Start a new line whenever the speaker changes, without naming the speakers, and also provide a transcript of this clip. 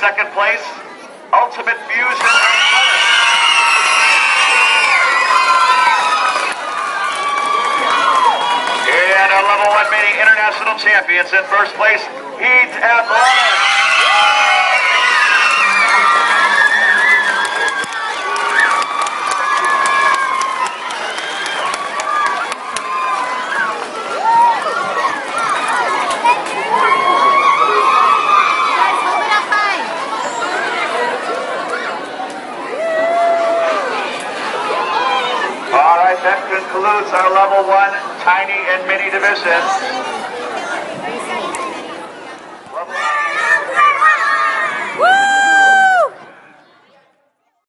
second place, Ultimate Fusion. And our level 1 mini international champions in first place, Heat Athletics. That concludes our level 1 tiny and mini division.